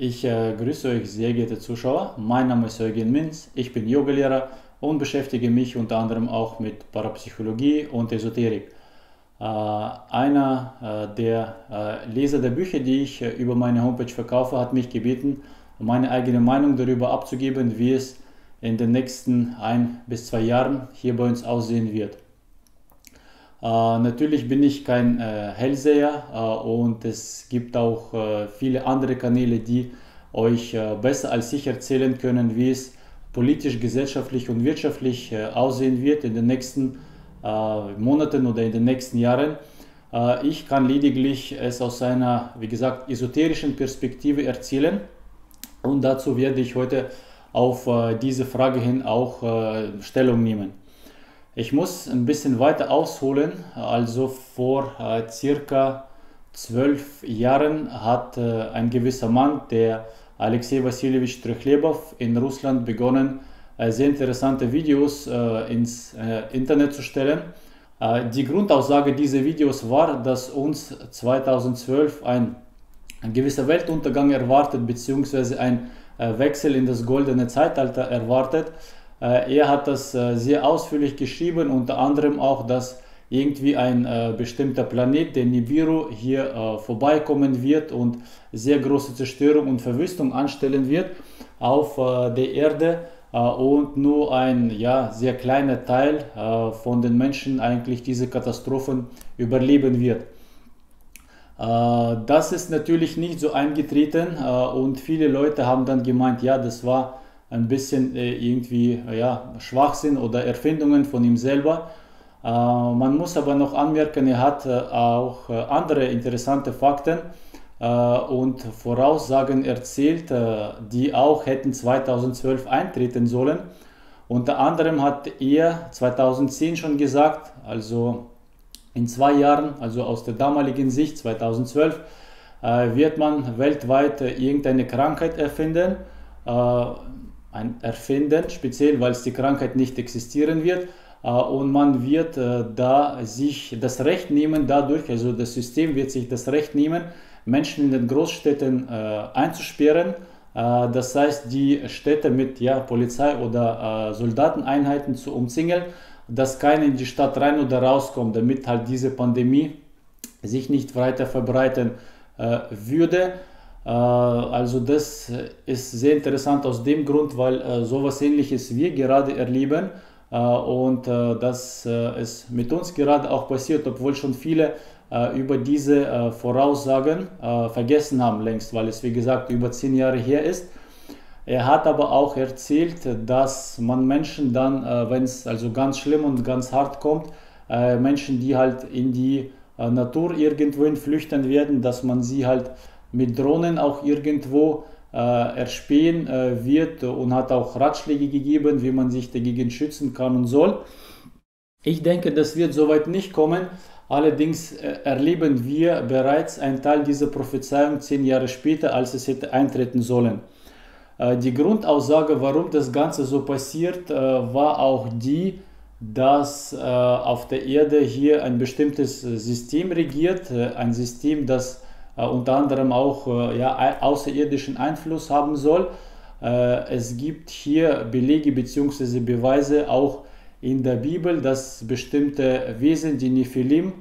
Grüße euch, sehr geehrte Zuschauer. Mein Name ist Eugen Minz, ich bin Yogalehrer und beschäftige mich unter anderem auch mit Parapsychologie und Esoterik. Einer der Leser der Bücher, die ich über meine Homepage verkaufe, hat mich gebeten, meine eigene Meinung darüber abzugeben, wie es in den nächsten 1 bis 2 Jahren hier bei uns aussehen wird. Natürlich bin ich kein Hellseher und es gibt auch viele andere Kanäle, die euch besser als ich erzählen können, wie es politisch, gesellschaftlich und wirtschaftlich aussehen wird in den nächsten Monaten oder in den nächsten Jahren. Ich kann lediglich es aus einer, wie gesagt, esoterischen Perspektive erzählen und dazu werde ich heute auf diese Frage hin auch Stellung nehmen. Ich muss ein bisschen weiter ausholen. Also vor circa 12 Jahren hat ein gewisser Mann, der Alexei Wassiljewitsch Trechlebow, in Russland begonnen, sehr interessante Videos ins Internet zu stellen. Die Grundaussage dieser Videos war, dass uns 2012 ein gewisser Weltuntergang erwartet, beziehungsweise ein Wechsel in das goldene Zeitalter erwartet. Er hat das sehr ausführlich geschrieben, unter anderem auch, dass irgendwie ein bestimmter Planet, der Nibiru, hier vorbeikommen wird und sehr große Zerstörung und Verwüstung anstellen wird auf der Erde und nur ein sehr kleiner Teil von den Menschen eigentlich diese Katastrophen überleben wird. Das ist natürlich nicht so eingetreten und viele Leute haben dann gemeint, ja, das war ein bisschen irgendwie Schwachsinn oder Erfindungen von ihm selber. Man muss aber noch anmerken, er hat auch andere interessante Fakten und Voraussagen erzählt, die auch hätten 2012 eintreten sollen. Unter anderem hat er 2010 schon gesagt, also in 2 Jahren, also aus der damaligen Sicht 2012, wird man weltweit irgendeine Krankheit erfinden. Speziell weil es die Krankheit nicht existieren wird und man wird da sich das Recht nehmen dadurch, also das System wird sich das Recht nehmen, Menschen in den Großstädten einzusperren, das heißt die Städte mit Polizei oder Soldateneinheiten zu umzingeln, dass keiner in die Stadt rein oder rauskommt, damit halt diese Pandemie sich nicht weiter verbreiten würde. Also das ist sehr interessant aus dem Grund, weil sowas Ähnliches wir gerade erleben und dass es mit uns gerade auch passiert, obwohl schon viele über diese Voraussagen vergessen haben längst, weil es wie gesagt über 10 Jahre her ist. Er hat aber auch erzählt, dass man Menschen dann, wenn es also ganz schlimm und ganz hart kommt, Menschen, die halt in die Natur irgendwohin flüchten werden, dass man sie halt mit Drohnen auch irgendwo erspähen wird und hat auch Ratschläge gegeben, wie man sich dagegen schützen kann und soll. Ich denke, das wird soweit nicht kommen. Allerdings erleben wir bereits einen Teil dieser Prophezeiung 10 Jahre später, als es hätte eintreten sollen. Die Grundaussage, warum das Ganze so passiert, war auch die, dass auf der Erde hier ein bestimmtes System regiert, ein System, das unter anderem auch außerirdischen Einfluss haben soll. Es gibt hier Belege bzw. Beweise auch in der Bibel, dass bestimmte Wesen, die Nephilim,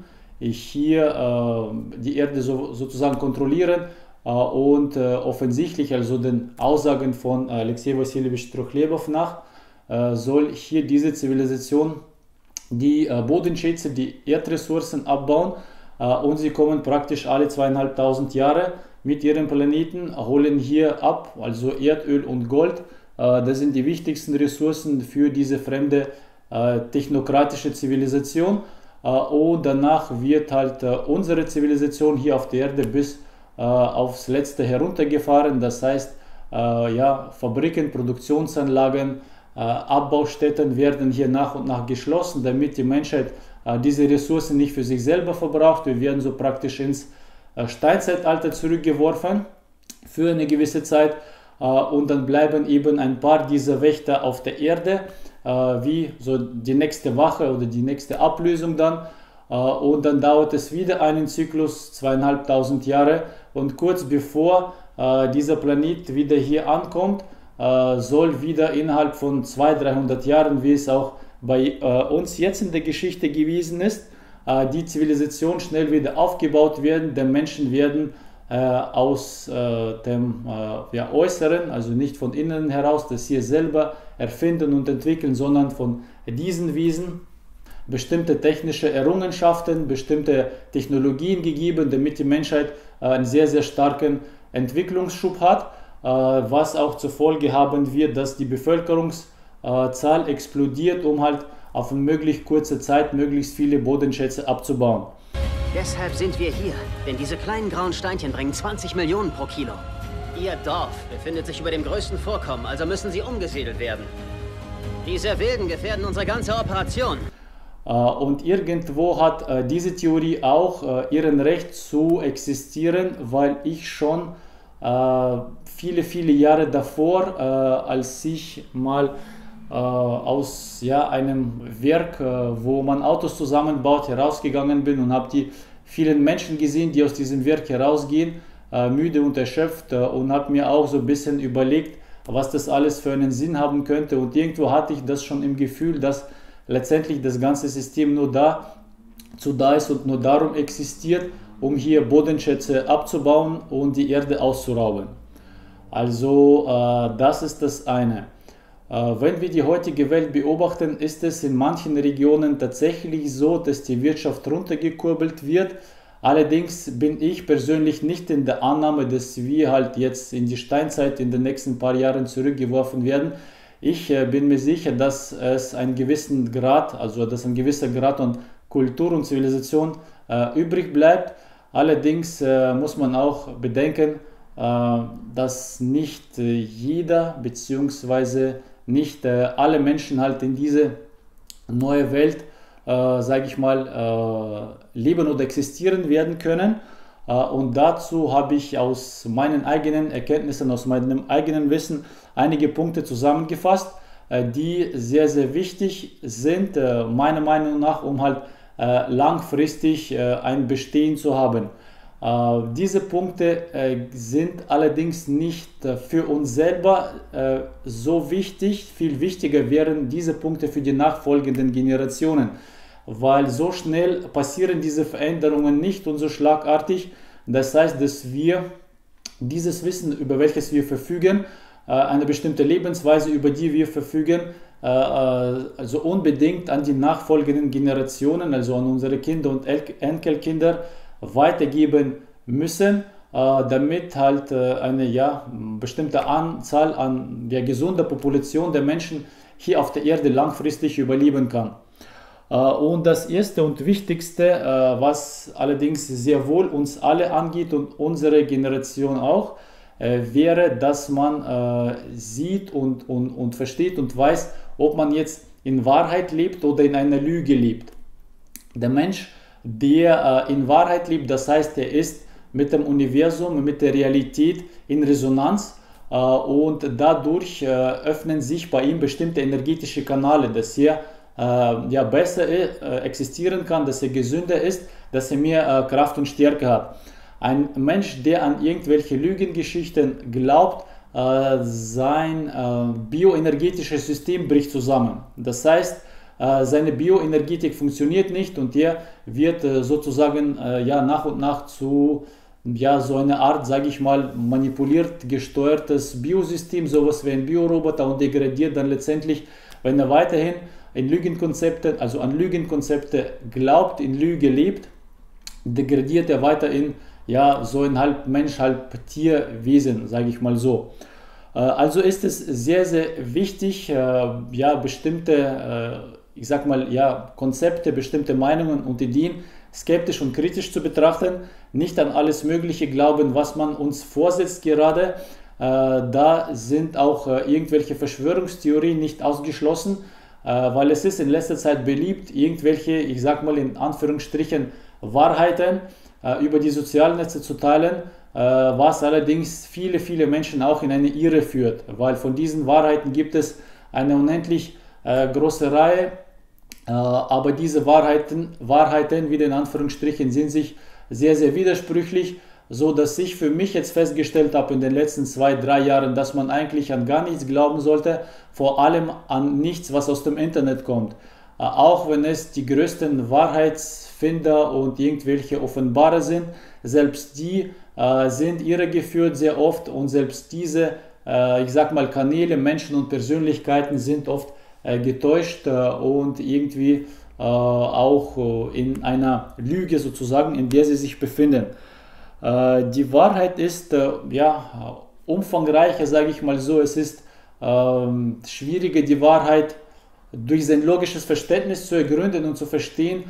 hier die Erde sozusagen kontrollieren und offensichtlich, also den Aussagen von Alexei Wassiljewitsch Trechlebow nach, soll hier diese Zivilisation die Bodenschätze, die Erdressourcen abbauen. Und sie kommen praktisch alle 2500 Jahre mit ihrem Planeten, holen hier ab, also Erdöl und Gold. Das sind die wichtigsten Ressourcen für diese fremde technokratische Zivilisation. Und danach wird halt unsere Zivilisation hier auf der Erde bis aufs Letzte heruntergefahren. Das heißt, Fabriken, Produktionsanlagen, Abbaustätten werden hier nach und nach geschlossen, damit die Menschheit diese Ressourcen nicht für sich selber verbraucht. Wir werden so praktisch ins Steinzeitalter zurückgeworfen für eine gewisse Zeit und dann bleiben eben ein paar dieser Wächter auf der Erde, wie so die nächste Wache oder die nächste Ablösung dann. Und dann dauert es wieder einen Zyklus, 2500 Jahre, und kurz bevor dieser Planet wieder hier ankommt, soll wieder innerhalb von 200-300 Jahren, wie es auch bei uns jetzt in der Geschichte gewesen ist, die Zivilisation schnell wieder aufgebaut werden. Die Menschen werden aus dem Äußeren, also nicht von innen heraus, das hier selber erfinden und entwickeln, sondern von diesen Wesen bestimmte technische Errungenschaften, bestimmte Technologien gegeben, damit die Menschheit einen sehr, sehr starken Entwicklungsschub hat, was auch zur Folge haben wird, dass die Bevölkerungszahl explodiert, um halt auf eine möglichst kurze Zeit möglichst viele Bodenschätze abzubauen. Deshalb sind wir hier, denn diese kleinen grauen Steinchen bringen 20 Millionen pro Kilo. Ihr Dorf befindet sich über dem größten Vorkommen, also müssen sie umgesiedelt werden. Diese Wilden gefährden unsere ganze Operation. Und irgendwo hat diese Theorie auch ihren Recht zu existieren, weil ich schon viele, viele Jahre davor, als ich mal aus einem Werk, wo man Autos zusammenbaut, herausgegangen bin und habe die vielen Menschen gesehen, die aus diesem Werk herausgehen, müde und erschöpft, und habe mir auch so ein bisschen überlegt, was das alles für einen Sinn haben könnte. Und irgendwo hatte ich das schon im Gefühl, dass letztendlich das ganze System nur dazu da ist und nur darum existiert, um hier Bodenschätze abzubauen und die Erde auszurauben. Also das ist das eine. Wenn wir die heutige Welt beobachten, ist es in manchen Regionen tatsächlich so, dass die Wirtschaft runtergekurbelt wird. Allerdings bin ich persönlich nicht in der Annahme, dass wir halt jetzt in die Steinzeit in den nächsten paar Jahren zurückgeworfen werden. Ich bin mir sicher, dass es einen gewissen Grad, also dass ein gewisser Grad an Kultur und Zivilisation übrig bleibt. Allerdings muss man auch bedenken, dass nicht jeder bzw. nicht alle Menschen halt in diese neue Welt, sage ich mal, leben oder existieren werden können. Und dazu habe ich aus meinen eigenen Erkenntnissen, aus meinem eigenen Wissen einige Punkte zusammengefasst, die sehr, sehr wichtig sind, meiner Meinung nach, um halt langfristig ein Bestehen zu haben. Diese Punkte sind allerdings nicht für uns selber so wichtig. Viel wichtiger wären diese Punkte für die nachfolgenden Generationen, weil so schnell passieren diese Veränderungen nicht und so schlagartig. Das heißt, dass wir dieses Wissen, über welches wir verfügen, eine bestimmte Lebensweise, über die wir verfügen, also unbedingt an die nachfolgenden Generationen, also an unsere Kinder und Enkelkinder, weitergeben müssen, damit halt eine bestimmte Anzahl an gesunder Population der Menschen hier auf der Erde langfristig überleben kann. Und das erste und wichtigste, was allerdings sehr wohl uns alle angeht und unsere Generation auch, wäre, dass man sieht und versteht und weiß, ob man jetzt in Wahrheit lebt oder in einer Lüge lebt. Der Mensch, der in Wahrheit lebt, das heißt, er ist mit dem Universum, mit der Realität in Resonanz, und dadurch öffnen sich bei ihm bestimmte energetische Kanäle, dass er besser existieren kann, dass er gesünder ist, dass er mehr Kraft und Stärke hat. Ein Mensch, der an irgendwelche Lügengeschichten glaubt, sein bioenergetisches System bricht zusammen. Das heißt, seine Bioenergetik funktioniert nicht und er wird sozusagen nach und nach zu so eine Art, sage ich mal, manipuliert gesteuertes Biosystem, sowas wie ein Bioroboter, und degradiert dann letztendlich, wenn er weiterhin in Lügenkonzepte, also an Lügenkonzepte glaubt, in Lüge lebt, degradiert er weiter in so ein halb Mensch, halb Tierwesen, sage ich mal so. Also ist es sehr, sehr wichtig, bestimmte, Konzepte, bestimmte Meinungen und Ideen skeptisch und kritisch zu betrachten, nicht an alles Mögliche glauben, was man uns vorsetzt gerade. Da sind auch irgendwelche Verschwörungstheorien nicht ausgeschlossen, weil es ist in letzter Zeit beliebt, irgendwelche, ich sag mal in Anführungsstrichen, Wahrheiten über die Sozialnetze zu teilen, was allerdings viele, viele Menschen auch in eine Irre führt, weil von diesen Wahrheiten gibt es eine unendlich große Reihe, aber diese Wahrheiten wieder in Anführungsstrichen, sind sich sehr, sehr widersprüchlich, so dass ich für mich jetzt festgestellt habe in den letzten 2, 3 Jahren, dass man eigentlich an gar nichts glauben sollte, vor allem an nichts, was aus dem Internet kommt. Auch wenn es die größten Wahrheitsfinder und irgendwelche Offenbarer sind, selbst die sind irregeführt sehr oft, und selbst diese, ich sag mal, Kanäle, Menschen und Persönlichkeiten sind oft getäuscht und irgendwie auch in einer Lüge sozusagen, in der sie sich befinden. Die Wahrheit ist ja umfangreicher, sage ich mal so. Es ist schwieriger, die Wahrheit durch sein logisches Verständnis zu ergründen und zu verstehen.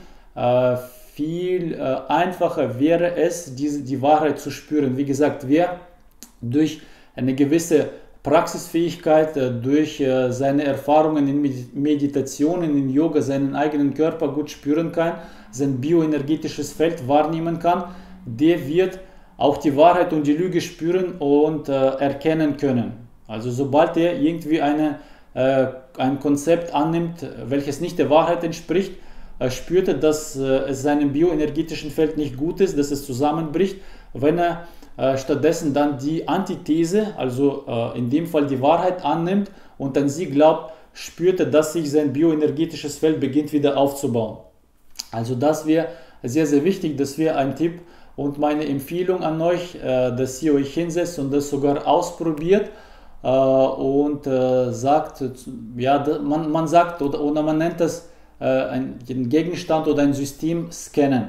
Viel einfacher wäre es, die Wahrheit zu spüren. Wie gesagt, wer durch eine gewisse Praxisfähigkeit, durch seine Erfahrungen in Meditationen, in Yoga, seinen eigenen Körper gut spüren kann, sein bioenergetisches Feld wahrnehmen kann, der wird auch die Wahrheit und die Lüge spüren und erkennen können. Also sobald er irgendwie ein Konzept annimmt, welches nicht der Wahrheit entspricht, spürt er, dass es seinem bioenergetischen Feld nicht gut ist, dass es zusammenbricht. Wenn er stattdessen dann die Antithese, also in dem Fall die Wahrheit annimmt und an sie glaubt, spürt er, dass sich sein bioenergetisches Feld beginnt wieder aufzubauen. Also das wäre sehr, sehr wichtig, das wäre ein Tipp und meine Empfehlung an euch, dass ihr euch hinsetzt und das sogar ausprobiert und sagt, ja, man sagt oder man nennt das einen Gegenstand oder ein System scannen.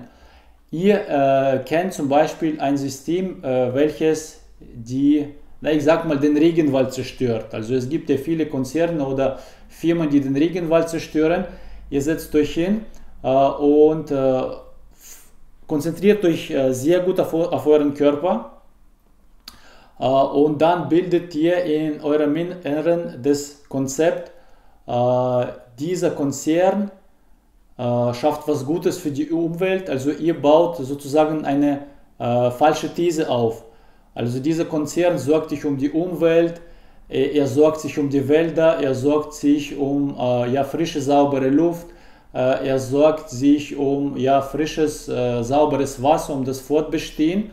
Ihr kennt zum Beispiel ein System, welches ich sag mal, den Regenwald zerstört. Also es gibt ja viele Konzerne oder Firmen, die den Regenwald zerstören. Ihr setzt euch hin und konzentriert euch sehr gut auf euren Körper und dann bildet ihr in eurem Inneren das Konzept, dieser Konzern schafft was Gutes für die Umwelt, also ihr baut sozusagen eine falsche These auf. Also dieser Konzern sorgt sich um die Umwelt, er sorgt sich um die Wälder, er sorgt sich um frische, saubere Luft, er sorgt sich um frisches, sauberes Wasser, um das Fortbestehen.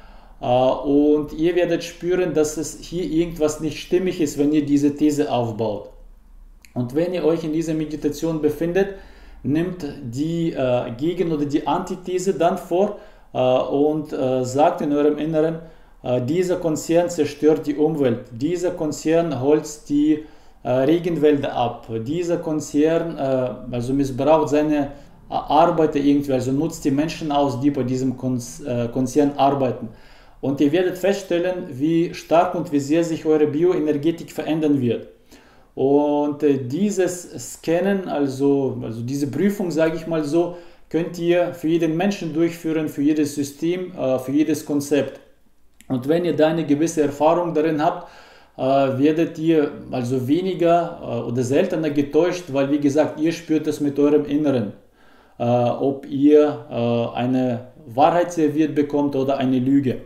Und ihr werdet spüren, dass es hier irgendwas nicht stimmig ist, wenn ihr diese These aufbaut. Und wenn ihr euch in dieser Meditation befindet, nimmt die Gegen- oder die Antithese dann vor und sagt in eurem Inneren, dieser Konzern zerstört die Umwelt, dieser Konzern holzt die Regenwälder ab, dieser Konzern also missbraucht seine Arbeiter irgendwie, also nutzt die Menschen aus, die bei diesem Konzern arbeiten. Und ihr werdet feststellen, wie stark und wie sehr sich eure Bioenergetik verändern wird. Und dieses Scannen, also diese Prüfung, sage ich mal so, könnt ihr für jeden Menschen durchführen, für jedes System, für jedes Konzept. Und wenn ihr da eine gewisse Erfahrung darin habt, werdet ihr also weniger oder seltener getäuscht, weil wie gesagt, ihr spürt es mit eurem Inneren, ob ihr eine Wahrheit serviert bekommt oder eine Lüge.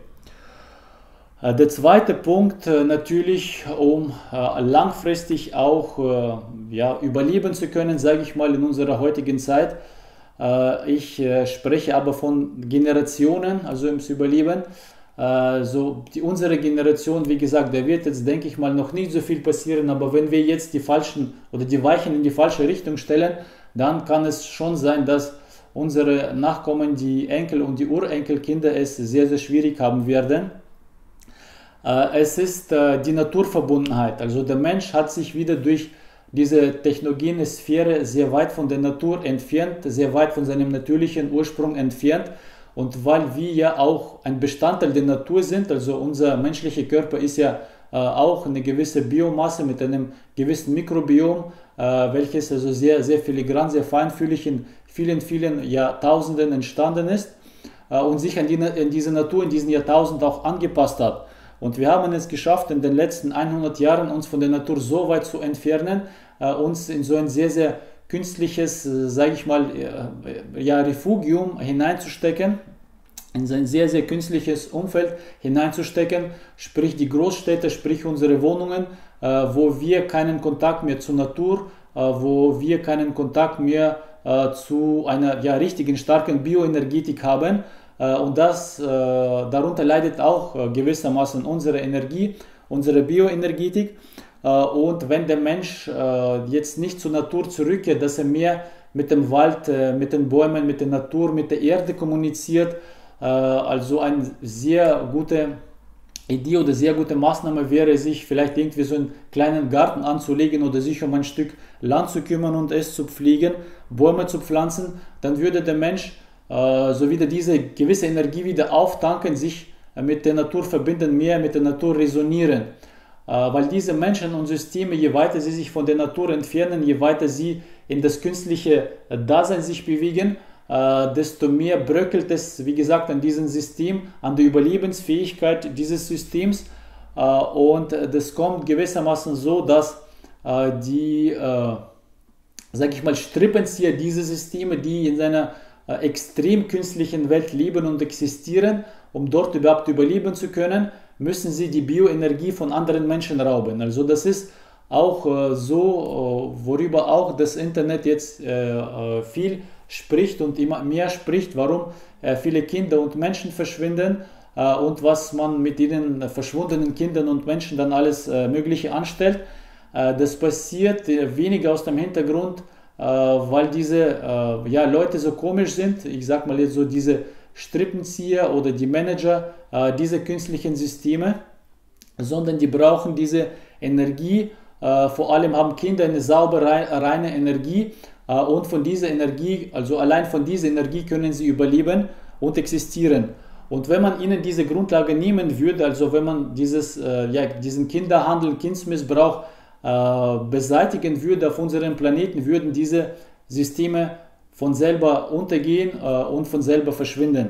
Der zweite Punkt natürlich, um langfristig auch überleben zu können, sage ich mal in unserer heutigen Zeit. Ich spreche aber von Generationen, also im Überleben. Unsere Generation, wie gesagt, da wird jetzt, denke ich mal, noch nicht so viel passieren, aber wenn wir jetzt die falschen oder die Weichen in die falsche Richtung stellen, dann kann es schon sein, dass unsere Nachkommen, die Enkel und die Urenkelkinder es sehr, sehr schwierig haben werden. Es ist die Naturverbundenheit, also der Mensch hat sich wieder durch diese technogene Sphäre sehr weit von der Natur entfernt, sehr weit von seinem natürlichen Ursprung entfernt. Und weil wir ja auch ein Bestandteil der Natur sind, also unser menschlicher Körper ist ja auch eine gewisse Biomasse mit einem gewissen Mikrobiom, welches also sehr, sehr filigran, sehr feinfühlig in vielen, vielen Jahrtausenden entstanden ist und sich an diese Natur in diesen Jahrtausenden auch angepasst hat. Und wir haben es geschafft, in den letzten 100 Jahren uns von der Natur so weit zu entfernen, uns in so ein sehr, sehr künstliches, sage ich mal, Refugium hineinzustecken, in so ein sehr, sehr künstliches Umfeld hineinzustecken, sprich die Großstädte, sprich unsere Wohnungen, wo wir keinen Kontakt mehr zur Natur, wo wir keinen Kontakt mehr zu einer richtigen, starken Bioenergetik haben, und darunter leidet auch gewissermaßen unsere Energie, unsere Bioenergetik. Und wenn der Mensch jetzt nicht zur Natur zurückkehrt, dass er mehr mit dem Wald, mit den Bäumen, mit der Natur, mit der Erde kommuniziert, also eine sehr gute Idee oder sehr gute Maßnahme wäre, sich vielleicht irgendwie so einen kleinen Garten anzulegen oder sich um ein Stück Land zu kümmern und es zu pflegen, Bäume zu pflanzen, dann würde der Mensch so wieder diese gewisse Energie wieder auftanken, sich mit der Natur verbinden, mehr mit der Natur resonieren. Weil diese Menschen und Systeme, je weiter sie sich von der Natur entfernen, je weiter sie in das künstliche Dasein sich bewegen, desto mehr bröckelt es, wie gesagt, an diesem System, an der Überlebensfähigkeit dieses Systems. Und das kommt gewissermaßen so, dass die, sage ich mal, Strippenzieher dieser Systeme, die in seiner extrem künstlichen Welt leben und existieren, um dort überhaupt überleben zu können, müssen sie die Bioenergie von anderen Menschen rauben. Also das ist auch so, worüber auch das Internet jetzt viel spricht und immer mehr spricht, warum viele Kinder und Menschen verschwinden und was man mit den verschwundenen Kindern und Menschen dann alles Mögliche anstellt. Das passiert weniger aus dem Hintergrund, weil diese Leute so komisch sind, ich sag mal jetzt so diese Strippenzieher oder die Manager dieser künstlichen Systeme, sondern die brauchen diese Energie, vor allem haben Kinder eine saubere, reine Energie und von dieser Energie, also allein von dieser Energie können sie überleben und existieren. Und wenn man ihnen diese Grundlage nehmen würde, also wenn man diesen Kinderhandel, Kindsmissbrauch beseitigen würde auf unserem Planeten, würden diese Systeme von selber untergehen und von selber verschwinden.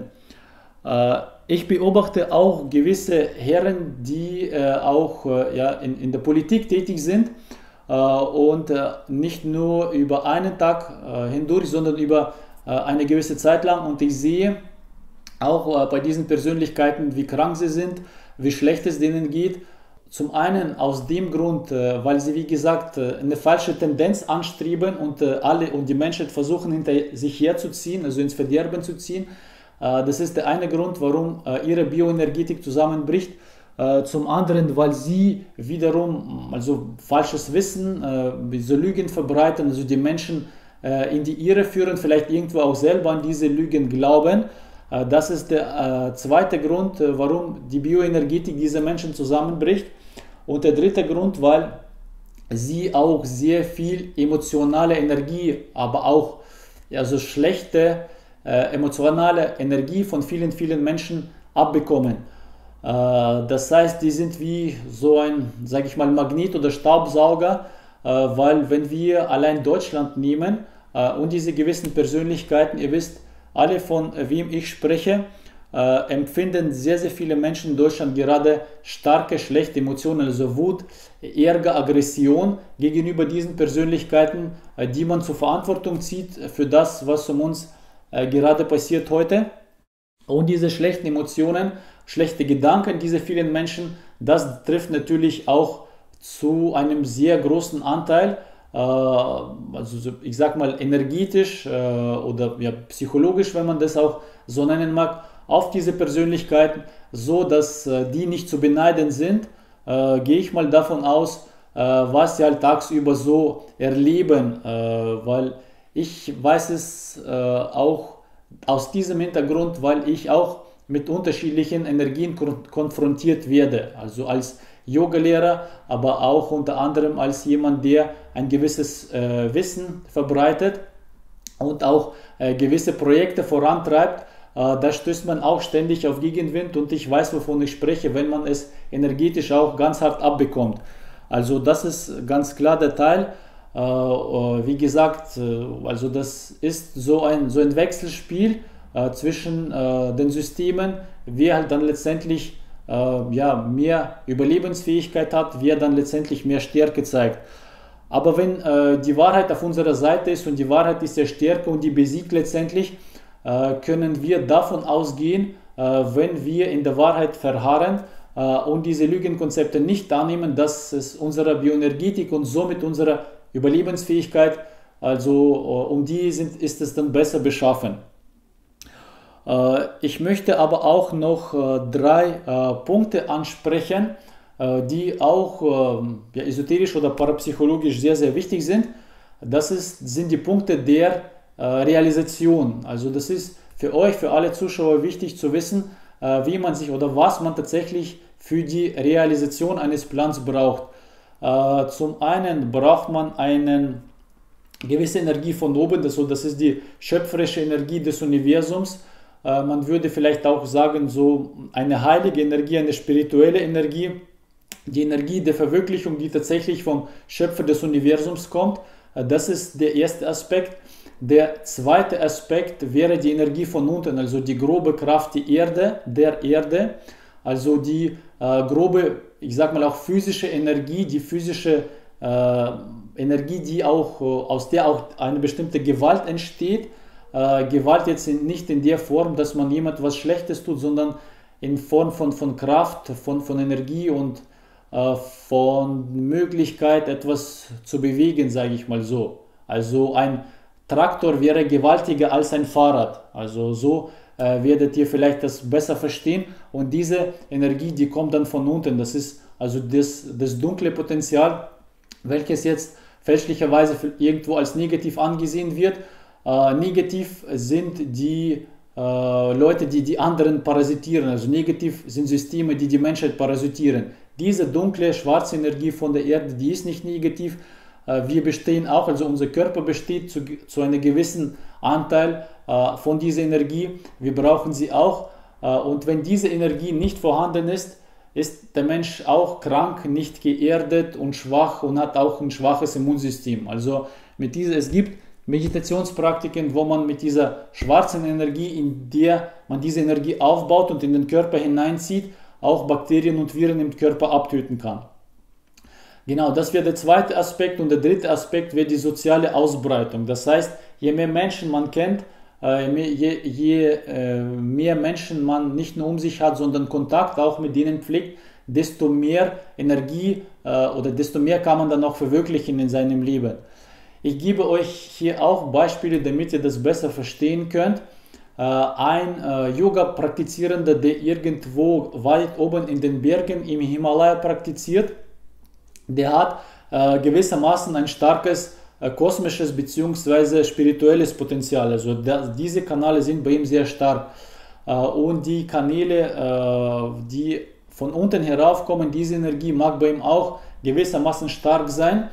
Ich beobachte auch gewisse Herren, die auch in der Politik tätig sind und nicht nur über einen Tag hindurch, sondern über eine gewisse Zeit lang. Und ich sehe auch bei diesen Persönlichkeiten, wie krank sie sind, wie schlecht es denen geht. Zum einen aus dem Grund, weil sie, wie gesagt, eine falsche Tendenz anstreben und die Menschheit versuchen, hinter sich herzuziehen, also ins Verderben zu ziehen. Das ist der eine Grund, warum ihre Bioenergetik zusammenbricht. Zum anderen, weil sie wiederum also falsches Wissen, so Lügen verbreiten, also die Menschen in die Irre führen, vielleicht irgendwo auch selber an diese Lügen glauben. Das ist der zweite Grund, warum die Bioenergetik dieser Menschen zusammenbricht. Und der dritte Grund, weil sie auch sehr viel emotionale Energie, aber auch also schlechte emotionale Energie von vielen, vielen Menschen abbekommen. Das heißt, die sind wie so ein, sage ich mal, Magnet oder Staubsauger, weil wenn wir allein Deutschland nehmen und diese gewissen Persönlichkeiten, ihr wisst alle, von wem ich spreche, empfinden sehr, sehr viele Menschen in Deutschland gerade starke, schlechte Emotionen, also Wut, Ärger, Aggression gegenüber diesen Persönlichkeiten, die man zur Verantwortung zieht für das, was um uns gerade passiert heute. Und diese schlechten Emotionen, schlechte Gedanken dieser vielen Menschen, das trifft natürlich auch zu einem sehr großen Anteil, also ich sag mal energetisch oder psychologisch, wenn man das auch so nennen mag, auf diese Persönlichkeiten, so dass die nicht zu beneiden sind, gehe ich mal davon aus, was sie halt tagsüber so erleben, weil ich weiß es auch aus diesem Hintergrund, weil ich auch mit unterschiedlichen Energien konfrontiert werde, also als Yogalehrer, aber auch unter anderem als jemand, der ein gewisses Wissen verbreitet und auch gewisse Projekte vorantreibt. Da stößt man auch ständig auf Gegenwind und ich weiß, wovon ich spreche, wenn man es energetisch auch ganz hart abbekommt. Also das ist ganz klar der Teil. Wie gesagt, also das ist so ein Wechselspiel zwischen den Systemen, wer halt dann letztendlich mehr Überlebensfähigkeit hat, wer dann letztendlich mehr Stärke zeigt. Aber wenn die Wahrheit auf unserer Seite ist und die Wahrheit ist der Stärke und die besiegt letztendlich, können wir davon ausgehen, wenn wir in der Wahrheit verharren und diese Lügenkonzepte nicht annehmen, dass es unserer Bioenergetik und somit unserer Überlebensfähigkeit, also ist es dann besser beschaffen. Ich möchte aber auch noch drei Punkte ansprechen, die auch esoterisch oder parapsychologisch sehr, sehr wichtig sind. Sind die Punkte der Realisation. Also das ist für euch, für alle Zuschauer wichtig zu wissen, wie man sich oder was man tatsächlich für die Realisation eines Plans braucht. Zum einen braucht man eine gewisse Energie von oben, das ist die schöpferische Energie des Universums. Man würde vielleicht auch sagen, so eine heilige Energie, eine spirituelle Energie, die Energie der Verwirklichung, die tatsächlich vom Schöpfer des Universums kommt. Das ist der erste Aspekt. Der zweite Aspekt wäre die Energie von unten, also die grobe Kraft der Erde, also die grobe, ich sag mal auch physische Energie, die physische Energie, die auch, aus der auch eine bestimmte Gewalt entsteht. Gewalt jetzt nicht in der Form, dass man jemand was Schlechtes tut, sondern in Form von Kraft, von Energie und von Möglichkeit, etwas zu bewegen, sage ich mal so. Also ein Traktor wäre gewaltiger als ein Fahrrad. Also so werdet ihr vielleicht das besser verstehen. Und diese Energie, die kommt dann von unten. Das ist also das dunkle Potenzial, welches jetzt fälschlicherweise irgendwo als negativ angesehen wird. Negativ sind die Leute, die die anderen parasitieren. Also negativ sind Systeme, die die Menschheit parasitieren. Diese dunkle, schwarze Energie von der Erde, die ist nicht negativ. Wir bestehen auch, also unser Körper besteht zu einem gewissen Anteil von dieser Energie. Wir brauchen sie auch. Und wenn diese Energie nicht vorhanden ist, ist der Mensch auch krank, nicht geerdet und schwach und hat auch ein schwaches Immunsystem. Also es gibt Meditationspraktiken, wo man mit dieser schwarzen Energie, in der man diese Energie aufbaut und in den Körper hineinzieht, auch Bakterien und Viren im Körper abtöten kann. Genau, das wäre der zweite Aspekt. Und der dritte Aspekt wäre die soziale Ausbreitung. Das heißt, je mehr Menschen man kennt, je mehr Menschen man nicht nur um sich hat, sondern Kontakt auch mit denen pflegt, desto mehr Energie oder desto mehr kann man dann auch verwirklichen in seinem Leben. Ich gebe euch hier auch Beispiele, damit ihr das besser verstehen könnt. Ein Yoga-Praktizierender, der irgendwo weit oben in den Bergen im Himalaya praktiziert, der hat gewissermaßen ein starkes kosmisches bzw. spirituelles Potenzial. Also diese Kanäle sind bei ihm sehr stark. Und die Kanäle, die von unten heraufkommen, diese Energie mag bei ihm auch gewissermaßen stark sein.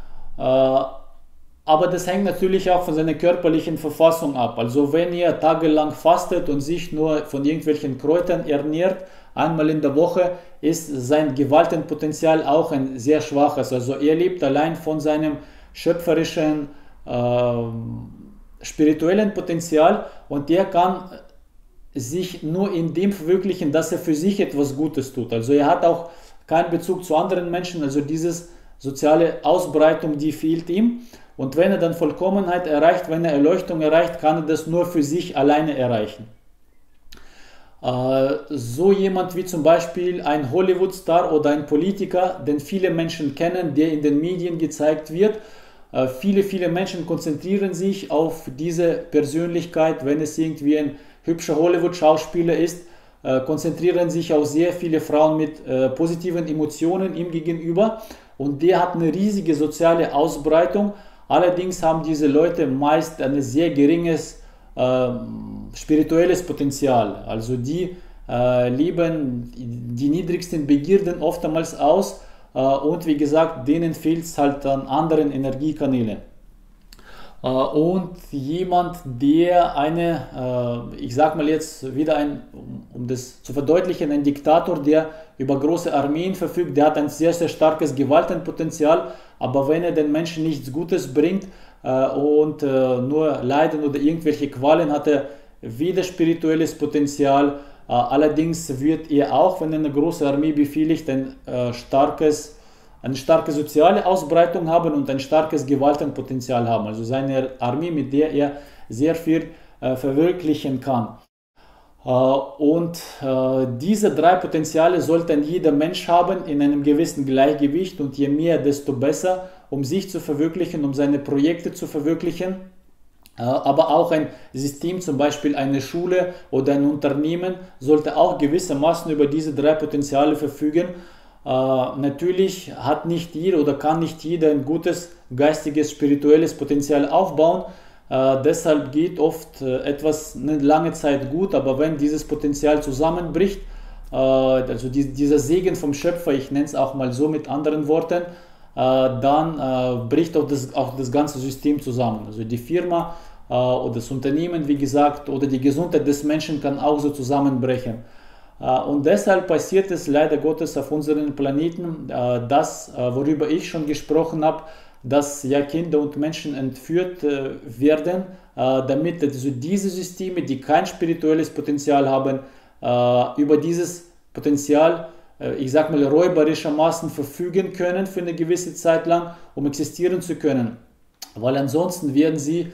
Aber das hängt natürlich auch von seiner körperlichen Verfassung ab. Also wenn ihr tagelang fastet und sich nur von irgendwelchen Kräutern ernährt, einmal in der Woche, ist sein Gewaltenpotenzial auch ein sehr schwaches. Also er lebt allein von seinem schöpferischen, spirituellen Potenzial und der kann sich nur in dem verwirklichen, dass er für sich etwas Gutes tut. Also er hat auch keinen Bezug zu anderen Menschen, also diese soziale Ausbreitung, die fehlt ihm. Und wenn er dann Vollkommenheit erreicht, wenn er Erleuchtung erreicht, kann er das nur für sich alleine erreichen. So jemand wie zum Beispiel ein Hollywood-Star oder ein Politiker, den viele Menschen kennen, der in den Medien gezeigt wird. Viele Menschen konzentrieren sich auf diese Persönlichkeit, wenn es irgendwie ein hübscher Hollywood-Schauspieler ist, konzentrieren sich auf sehr viele Frauen mit positiven Emotionen ihm gegenüber und der hat eine riesige soziale Ausbreitung. Allerdings haben diese Leute meist ein sehr geringes spirituelles Potenzial. Also die leben die niedrigsten Begierden oftmals aus und wie gesagt, denen fehlt es halt an anderen Energiekanälen. Und jemand, der ich sag mal jetzt wieder um das zu verdeutlichen, ein Diktator, der über große Armeen verfügt, der hat ein sehr, sehr starkes Gewaltenpotenzial, aber wenn er den Menschen nichts Gutes bringt und nur Leiden oder irgendwelche Qualen, hat er weder spirituelles Potenzial, allerdings wird er auch, wenn er eine große Armee befehligt, eine starke soziale Ausbreitung haben und ein starkes Gewaltenpotenzial haben. Also seine Armee, mit der er sehr viel verwirklichen kann. Und diese drei Potenziale sollte jeder Mensch haben in einem gewissen Gleichgewicht und je mehr, desto besser, um sich zu verwirklichen, um seine Projekte zu verwirklichen. Aber auch ein System, zum Beispiel eine Schule oder ein Unternehmen, sollte auch gewissermaßen über diese drei Potenziale verfügen. Natürlich hat nicht jeder oder kann nicht jeder ein gutes geistiges, spirituelles Potenzial aufbauen. Deshalb geht oft etwas eine lange Zeit gut, aber wenn dieses Potenzial zusammenbricht, also dieser Segen vom Schöpfer, ich nenne es auch mal so mit anderen Worten, dann bricht auch das ganze System zusammen. Also die Firma oder das Unternehmen, wie gesagt, oder die Gesundheit des Menschen kann auch so zusammenbrechen. Und deshalb passiert es leider Gottes auf unserem Planeten, das, worüber ich schon gesprochen habe, dass ja Kinder und Menschen entführt werden, damit also diese Systeme, die kein spirituelles Potenzial haben, über dieses Potenzial, ich sag mal, räuberischermaßen verfügen können für eine gewisse Zeit lang, um existieren zu können. Weil ansonsten werden sie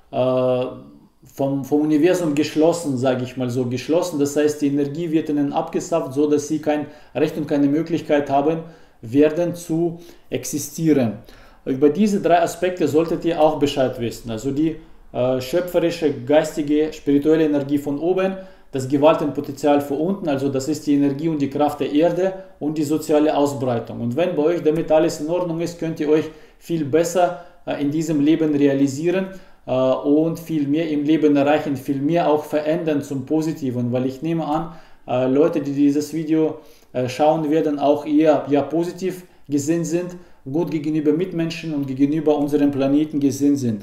vom Universum geschlossen, sage ich mal so, geschlossen. Das heißt, die Energie wird ihnen abgesaugt, so dass sie kein Recht und keine Möglichkeit haben werden zu existieren. Über diese drei Aspekte solltet ihr auch Bescheid wissen. Also die schöpferische, geistige, spirituelle Energie von oben, das Gewaltenpotenzial von unten, also das ist die Energie und die Kraft der Erde und die soziale Ausbreitung. Und wenn bei euch damit alles in Ordnung ist, könnt ihr euch viel besser in diesem Leben realisieren und viel mehr im Leben erreichen, viel mehr auch verändern zum Positiven, weil ich nehme an, Leute, die dieses Video schauen werden, auch eher positiv gesinnt sind, gut gegenüber Mitmenschen und gegenüber unserem Planeten gesinnt sind.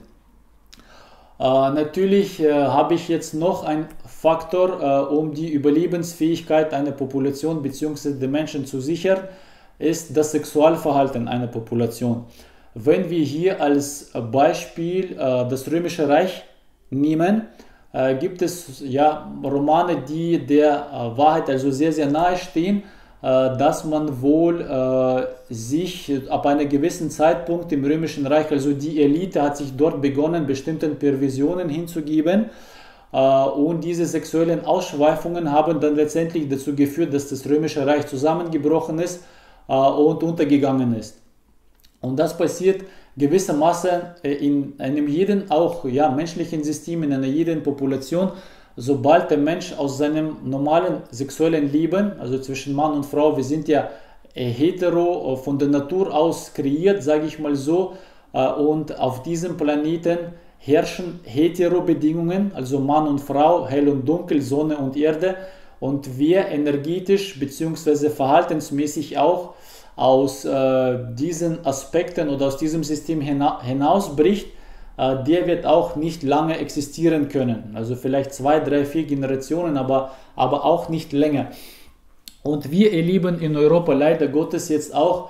Natürlich habe ich jetzt noch einen Faktor, um die Überlebensfähigkeit einer Population bzw. der Menschen zu sichern, ist das Sexualverhalten einer Population. Wenn wir hier als Beispiel das Römische Reich nehmen, gibt es ja Romane, die der Wahrheit also sehr, sehr nahe stehen, dass man wohl sich ab einem gewissen Zeitpunkt im Römischen Reich, also die Elite hat sich dort begonnen, bestimmten Perversionen hinzugeben, und diese sexuellen Ausschweifungen haben dann letztendlich dazu geführt, dass das Römische Reich zusammengebrochen ist und untergegangen ist. Und das passiert gewissermaßen in einem jeden auch menschlichen System, in einer jeden Population, sobald der Mensch aus seinem normalen sexuellen Leben, also zwischen Mann und Frau, wir sind ja hetero von der Natur aus kreiert, sage ich mal so, und auf diesem Planeten herrschen hetero-Bedingungen, also Mann und Frau, hell und dunkel, Sonne und Erde, und wer energetisch bzw. verhaltensmäßig auch aus diesen Aspekten oder aus diesem System hinausbricht, der wird auch nicht lange existieren können. Also vielleicht 2, 3, 4 Generationen, aber auch nicht länger. Und wir erleben in Europa leider Gottes jetzt auch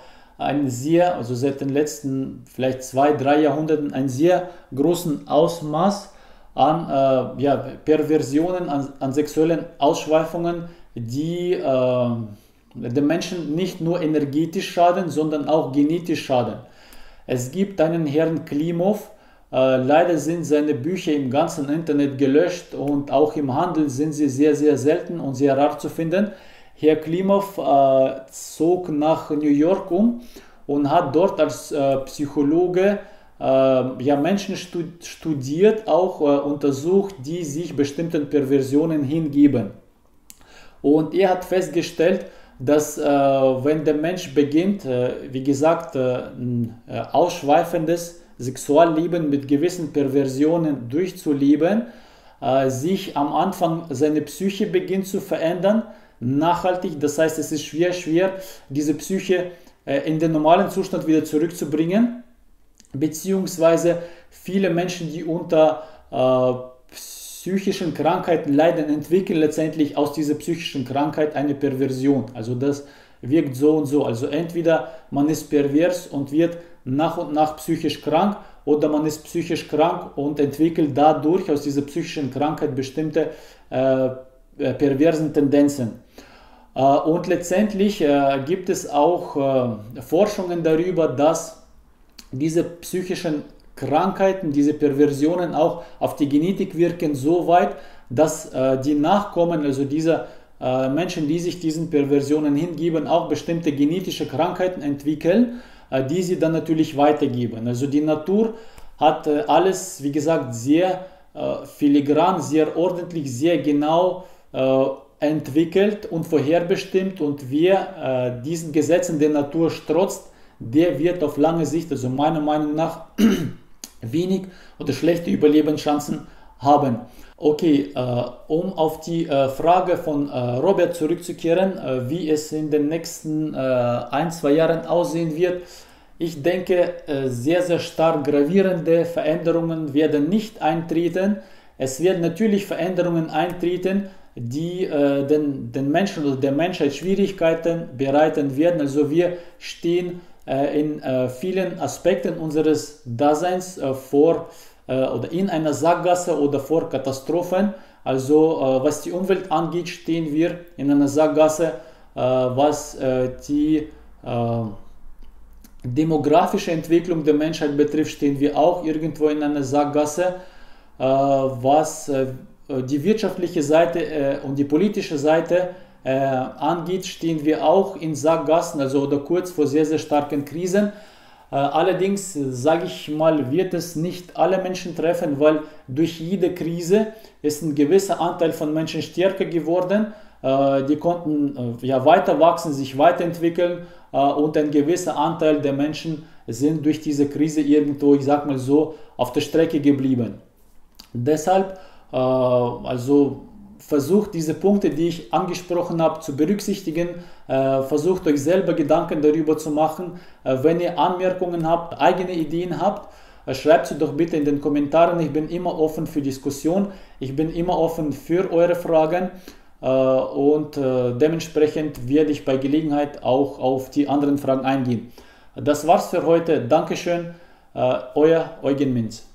also seit den letzten vielleicht 2, 3 Jahrhunderten einen sehr großen Ausmaß an Perversionen, an sexuellen Ausschweifungen, die den Menschen nicht nur energetisch schaden, sondern auch genetisch schaden. Es gibt einen Herrn Klimov, leider sind seine Bücher im ganzen Internet gelöscht und auch im Handel sind sie sehr, sehr selten und sehr rar zu finden. Herr Klimov zog nach New York um und hat dort als Psychologe Menschen studiert, auch untersucht, die sich bestimmten Perversionen hingeben. Und er hat festgestellt, dass wenn der Mensch beginnt, wie gesagt, ein ausschweifendes Sexualleben mit gewissen Perversionen durchzuleben, sich am Anfang seine Psyche beginnt zu verändern, nachhaltig. Das heißt, es ist schwer, diese Psyche in den normalen Zustand wieder zurückzubringen, beziehungsweise viele Menschen, die unter psychischen Krankheiten leiden, entwickeln letztendlich aus dieser psychischen Krankheit eine Perversion. Also das wirkt so und so. Also entweder man ist pervers und wird nach und nach psychisch krank, oder man ist psychisch krank und entwickelt dadurch aus dieser psychischen Krankheit bestimmte perversen Tendenzen. Und letztendlich gibt es auch Forschungen darüber, dass diese psychischen Krankheiten, diese Perversionen auch auf die Genetik wirken, so weit, dass die Nachkommen, also dieser Menschen, die sich diesen Perversionen hingeben, auch bestimmte genetische Krankheiten entwickeln, die sie dann natürlich weitergeben. Also die Natur hat alles, wie gesagt, sehr filigran, sehr ordentlich, sehr genau entwickelt und vorherbestimmt, und wer diesen Gesetzen der Natur strotzt, der wird auf lange Sicht, also meiner Meinung nach, wenig oder schlechte Überlebenschancen haben. Okay, um auf die Frage von Robert zurückzukehren, wie es in den nächsten 1-2 Jahren aussehen wird. Ich denke, sehr, sehr stark gravierende Veränderungen werden nicht eintreten. Es werden natürlich Veränderungen eintreten, die den Menschen oder der Menschheit Schwierigkeiten bereiten werden. Also wir stehen in vielen Aspekten unseres Daseins vor oder in einer Sackgasse oder vor Katastrophen. Also was die Umwelt angeht, stehen wir in einer Sackgasse. Was die demografische Entwicklung der Menschheit betrifft, stehen wir auch irgendwo in einer Sackgasse. Was die wirtschaftliche Seite und die politische Seite angeht, stehen wir auch in Sackgassen, also oder kurz vor sehr, sehr starken Krisen. Allerdings, sage ich mal, wird es nicht alle Menschen treffen, weil durch jede Krise ist ein gewisser Anteil von Menschen stärker geworden. Die konnten weiter wachsen, sich weiterentwickeln, und ein gewisser Anteil der Menschen sind durch diese Krise irgendwo, ich sag mal so, auf der Strecke geblieben. Deshalb, also versucht diese Punkte, die ich angesprochen habe, zu berücksichtigen. Versucht euch selber Gedanken darüber zu machen. Wenn ihr Anmerkungen habt, eigene Ideen habt, schreibt sie doch bitte in den Kommentaren. Ich bin immer offen für Diskussion. Ich bin immer offen für eure Fragen. Und dementsprechend werde ich bei Gelegenheit auch auf die anderen Fragen eingehen. Das war's für heute. Dankeschön. Euer Eugen Minz.